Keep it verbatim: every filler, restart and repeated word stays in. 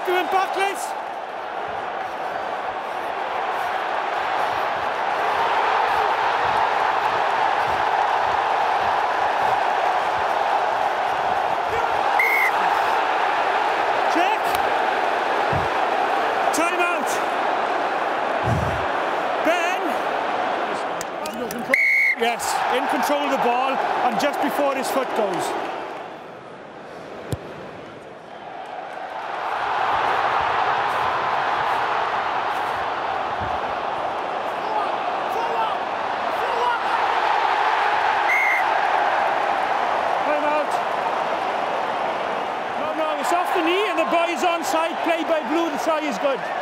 happy with Barclays? Check. Time out. Ben. Yes, in control of the ball and just before his foot goes. It's off the knee and the boy's onside, play by Blue, the try is good.